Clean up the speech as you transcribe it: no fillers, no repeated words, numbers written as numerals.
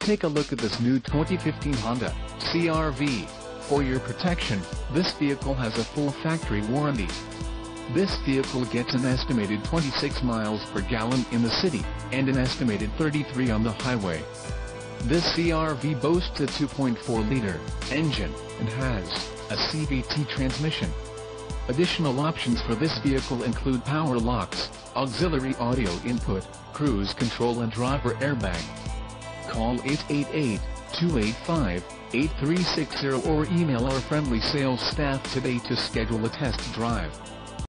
Take a look at this new 2015 Honda CR-V. For your protection, this vehicle has a full factory warranty. This vehicle gets an estimated 26 miles per gallon in the city, and an estimated 33 on the highway. This CR-V boasts a 2.4-liter engine, and has a CVT transmission. Additional options for this vehicle include power locks, auxiliary audio input, cruise control and driver airbag. Call 888-285-8360 or email our friendly sales staff today to schedule a test drive.